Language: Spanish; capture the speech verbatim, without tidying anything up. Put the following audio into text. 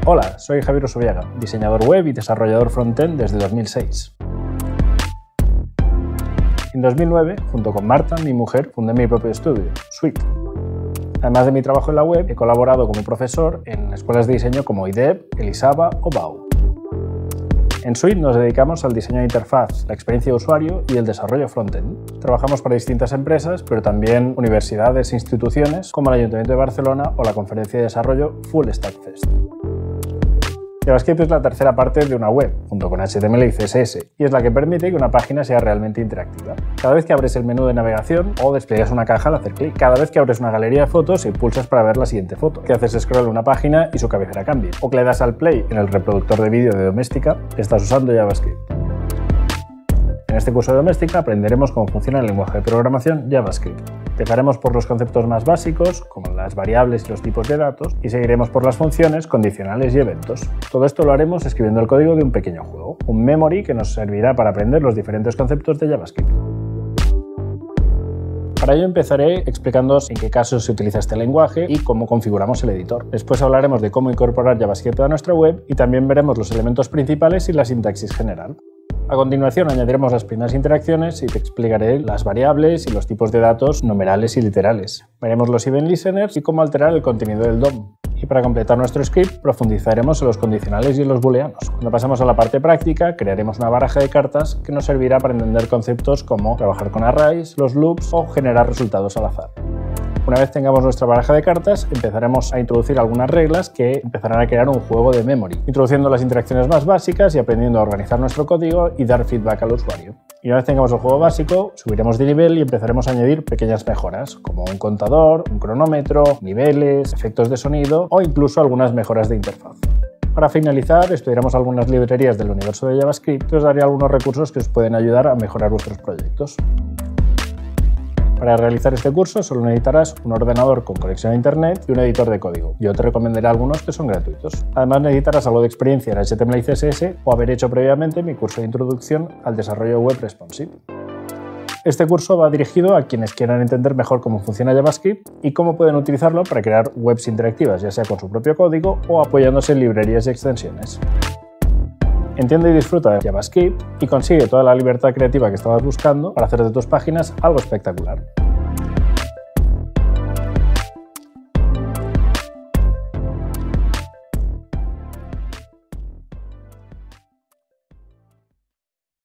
Hola, soy Javier Osoviaga, diseñador web y desarrollador frontend desde dos mil seis. En dos mil nueve, junto con Marta, mi mujer, fundé mi propio estudio, Sweet. Además de mi trabajo en la web, he colaborado como profesor en escuelas de diseño como I D E B, Elisava o B A U. En Sweet nos dedicamos al diseño de interfaz, la experiencia de usuario y el desarrollo frontend. Trabajamos para distintas empresas, pero también universidades e instituciones como el Ayuntamiento de Barcelona o la conferencia de desarrollo Full Stack Fest. JavaScript es la tercera parte de una web, junto con H T M L y C S S, y es la que permite que una página sea realmente interactiva. Cada vez que abres el menú de navegación o despliegas una caja al hacer clic, cada vez que abres una galería de fotos y pulsas para ver la siguiente foto, que haces scroll en una página y su cabecera cambia, o que le das al play en el reproductor de vídeo de Doméstica, estás usando JavaScript. En este curso de Doméstica aprenderemos cómo funciona el lenguaje de programación JavaScript. Empezaremos por los conceptos más básicos, como las variables y los tipos de datos, y seguiremos por las funciones, condicionales y eventos. Todo esto lo haremos escribiendo el código de un pequeño juego, un memory que nos servirá para aprender los diferentes conceptos de JavaScript. Para ello empezaré explicándoos en qué casos se utiliza este lenguaje y cómo configuramos el editor. Después hablaremos de cómo incorporar JavaScript a nuestra web y también veremos los elementos principales y la sintaxis general. A continuación añadiremos las primeras interacciones y te explicaré las variables y los tipos de datos numerales y literales. Veremos los event listeners y cómo alterar el contenido del D O M. Y para completar nuestro script profundizaremos en los condicionales y en los booleanos. Cuando pasemos a la parte práctica, crearemos una baraja de cartas que nos servirá para entender conceptos como trabajar con arrays, los loops o generar resultados al azar. Una vez tengamos nuestra baraja de cartas, empezaremos a introducir algunas reglas que empezarán a crear un juego de memory, introduciendo las interacciones más básicas y aprendiendo a organizar nuestro código y dar feedback al usuario. Y una vez tengamos el juego básico, subiremos de nivel y empezaremos a añadir pequeñas mejoras, como un contador, un cronómetro, niveles, efectos de sonido o incluso algunas mejoras de interfaz. Para finalizar, estudiaremos algunas librerías del universo de JavaScript y os daré algunos recursos que os pueden ayudar a mejorar vuestros proyectos. Para realizar este curso solo necesitarás un ordenador con conexión a internet y un editor de código. Yo te recomendaré algunos que son gratuitos. Además necesitarás algo de experiencia en H T M L y C S S o haber hecho previamente mi curso de introducción al desarrollo web responsive. Este curso va dirigido a quienes quieran entender mejor cómo funciona JavaScript y cómo pueden utilizarlo para crear webs interactivas, ya sea con su propio código o apoyándose en librerías y extensiones. Entiende y disfruta de JavaScript y consigue toda la libertad creativa que estabas buscando para hacer de tus páginas algo espectacular.